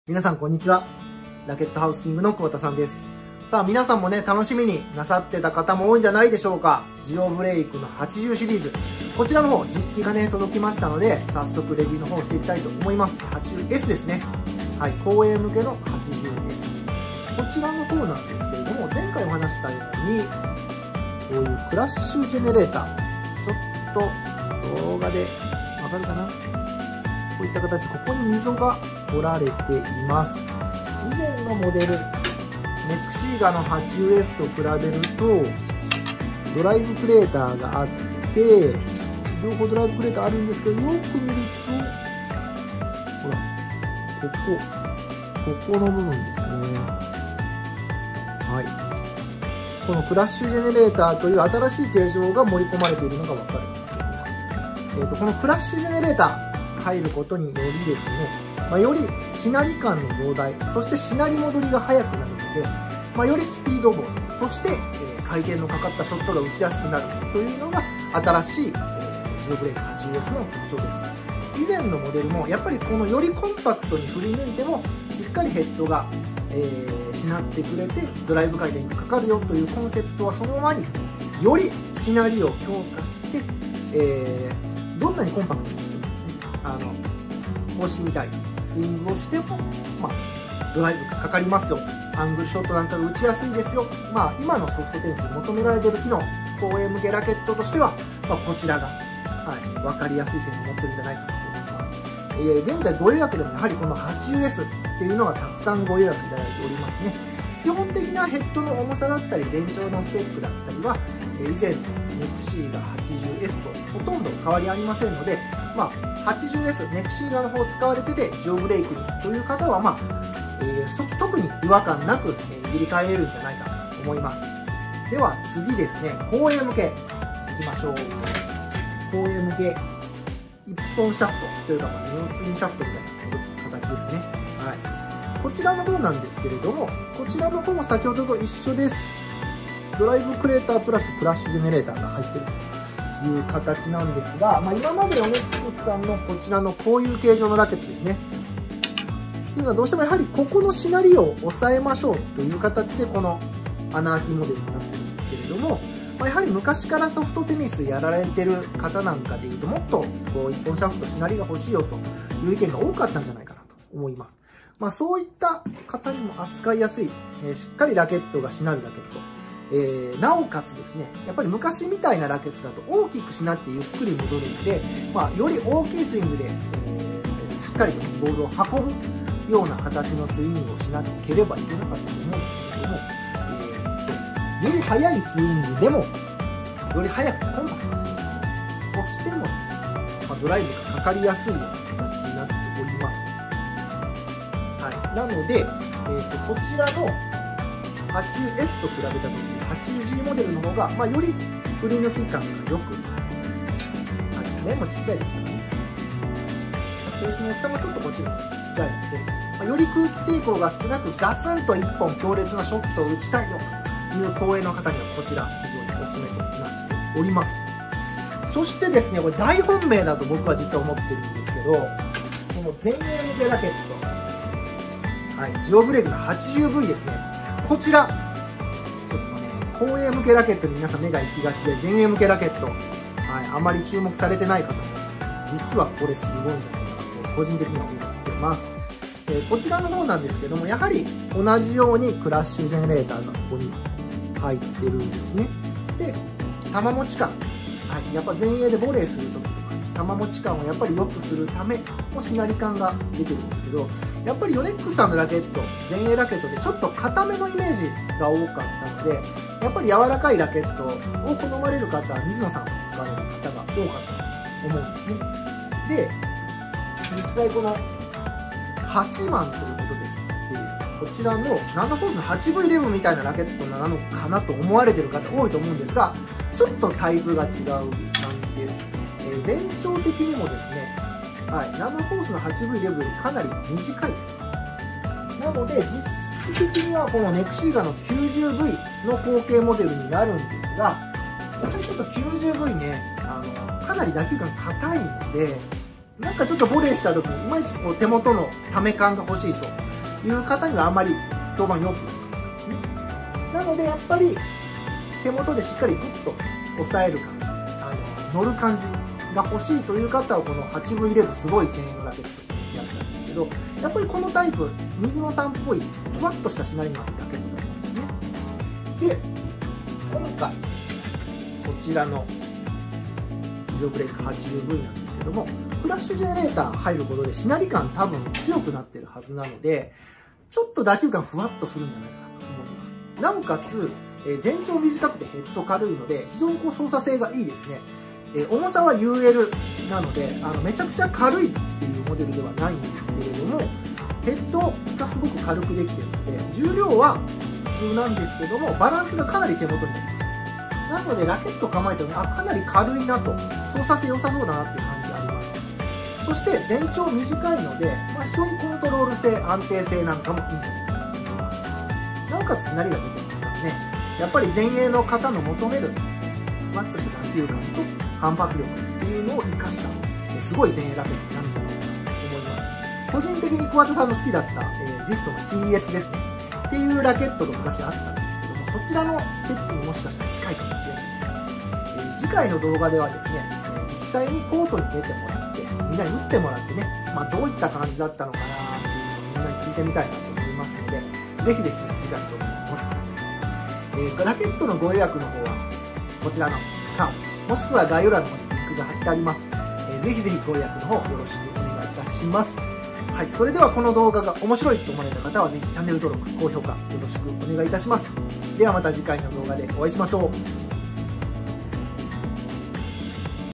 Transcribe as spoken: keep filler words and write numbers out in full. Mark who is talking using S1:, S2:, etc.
S1: 皆さんこんにちは。ラケットハウスキングの久保田さんです。さあ皆さんもね、楽しみになさってた方も多いんじゃないでしょうか。ジオブレイクのはちじゅうシリーズ。こちらの方、実機がね、届きましたので、早速レビューの方をしていきたいと思います。はちじゅうエス ですね。はい、公営向けのはちじゅうエス。こちらの方なんですけれども、前回お話したように、こういうクラッシュジェネレーター。ちょっと動画でわかるかな？こういった形、ここに溝が掘られています。以前のモデル、ネクシーガの はちじゅうエス と比べると、ドライブクレーターがあって、両方ドライブクレーターあるんですけど、よく見ると、ほら、ここ、ここの部分ですね。はい。このクラッシュジェネレーターという新しい形状が盛り込まれているのがわかると思います。えっと、このクラッシュジェネレーター、入ることによりですね、まあ、よりしなり感の増大、そしてしなり戻りが速くなるので、まあ、よりスピードボール、そして、えー、回転のかかったショットが打ちやすくなるというのが新しい、えー、ジオブレイク はちじゅうエス の特徴です。以前のモデルもやっぱりこのよりコンパクトに振り抜いてもしっかりヘッドが、えー、しなってくれてドライブ回転がかかるよというコンセプトはそのままによりしなりを強化して、えー、どんなにコンパクトにあの、公式みたいにスイングをしても、まあ、ドライブがかかりますよ。アングルショットなんかが打ちやすいですよ。まあ、今のソフトテニスに求められている機能、公営向けラケットとしては、まあ、こちらが、はい、わかりやすい線を持ってるんじゃないかと思います。えー、現在ご予約でもやはりこの はちじゅうエス っていうのがたくさんご予約いただいておりますね。基本的なヘッドの重さだったり、全長のスペックだったりは、えー、以前のネクシーガ はちじゅうエス とほとんど変わりありませんので、まあ、はちじゅうエス、ネクシーガの方を使われてて、ジオブレイクにという方は、まあ、えー、特に違和感なく、えー、握り替えれるんじゃないかと思います。では、次ですね、公営向け、いきましょう。公営向け、いっぽんシャフトというか、まあ、ネオツインシャフトみたいな形ですね。はい。こちらの方なんですけれども、こちらの方も先ほどと一緒です。ドライブクレータープラスクラッシュジェネレーターが入ってるという形なんですが、まあ、今までヨネックスさんのこちらのこういう形状のラケットですね。っていうのはどうしてもやはりここのしなりを抑えましょうという形でこの穴開きモデルになってるんですけれども、まあ、やはり昔からソフトテニスやられてる方なんかでいうともっとこう一本シャフトしなりが欲しいよという意見が多かったんじゃないかなと思います。まあ、そういった方にも扱いやすい、えー、しっかりラケットがしなるラケット。えー、なおかつですね、やっぱり昔みたいなラケットだと大きくしなってゆっくり戻るので、まあ、より大きいスイングで、えー、しっかりとボールを運ぶような形のスイングをしなければいけなかったと思うんですけども、えー、より速いスイングでも、より速くてコンパクトなスイングをしてもですね、まあ、ドライブがかかりやすいような形になっております。はい。なので、えーと、こちらのはちじゅうエス と比べたときに はちじゅうジー モデルの方が、まあ、より振り抜き感が良く、はい、面もちっちゃいですからね。ベースの大きさもちょっとこっちがちっちゃいので、まあ、より空気抵抗が少なくガツンと一本強烈なショットを打ちたいよという公営の方にはこちら非常におすすめとなっております。そしてですね、これ大本命だと僕は実は思ってるんですけど、この前衛向けラケット、はい、ジオブレイクの はちじゅうブイ ですね。こちら、ちょっとね、後衛向けラケットに皆さん目が行きがちで、前衛向けラケット、はい、あまり注目されてない方も、実はこれすごいんじゃないかなと、個人的には思ってます。えー、こちらの方なんですけども、やはり同じようにクラッシュジェネレーターがここに入ってるんですね。で、球持ち感、はい、やっぱ前衛でボレーするときとか、球持ち感をやっぱり良くするためのしなり感が出てるんですけど、やっぱりヨネックスさんのラケット、前衛ラケットでちょっと硬めのイメージが多かったので、やっぱり柔らかいラケットを好まれる方は水野さんを使われる方が多かったと思うんですね。で、実際このはちマンということです。でですね、こちらのナンダフォースの はちブイイレブン みたいなラケットなのかなと思われてる方多いと思うんですが、ちょっとタイプが違う感じです。えー、全長的にもですね、はい、ナンバーフォースの はちブイイレブン よりかなり短いです。なので、実質的にはこのネクシーガの きゅうじゅうブイ の後継モデルになるんですが、やっぱりちょっと きゅうじゅうブイ ね、あの、かなり打球感硬いので、なんかちょっとボレーした時に、いまいちこう手元のため感が欲しいという方にはあんまり評判良くないかもですね。なのでやっぱり手元でしっかりグッと押さえる感じ、あの乗る感じが欲しいという方はこの はちブイイレブン すごい前衛のラケットとしてやったんですけど、やっぱりこのタイプ水野さんっぽいふわっとしたしなりのあるラケットだったんですね。で今回こちらのジオブレイク はちじゅうブイ なんですけども、フラッシュジェネレーター入ることでしなり感多分強くなってるはずなので、ちょっと打球感ふわっとするんじゃないかなと思います。なおかつ、えー、全長短くてヘッド軽いので非常にこう操作性がいいですね。えー、重さは ユーエル なのであのめちゃくちゃ軽いっていうモデルではないんですけれども、ヘッドがすごく軽くできているので重量は普通なんですけどもバランスがかなり手元になります。なのでラケット構えたのにあかなり軽いなと、操作性良さそうだなっていう感じがあります。そして全長短いので、まあ、非常にコントロール性安定性なんかもいいんじゃないかなと思います。なおかつしなりが出てますからね、やっぱり前衛の方の求めるふわっとした打球感と反発力っていうのを生かしたすごい前衛ラケットになるんじゃないかなと思います。個人的に桑田さんの好きだった、えー、ジストの ティーエス ですねっていうラケットが昔あったんですけども、そちらのスペックにもしかしたら近いかもしれないです。えー、次回の動画ではですね、えー、実際にコートに出てもらってみんなに打ってもらってね、まあ、どういった感じだったのかなっていうのをみんなに聞いてみたいなと思いますので、ぜひぜひ次回の動画にご覧ください。えー、ラケットのご予約の方はこちらのカードもしくは概要欄の方にリンクが貼ってあります。えー、ぜひぜひご予約の方よろしくお願いいたします。はい、それではこの動画が面白いと思われた方はぜひチャンネル登録、高評価よろしくお願いいたします。ではまた次回の動画でお会いしましょう。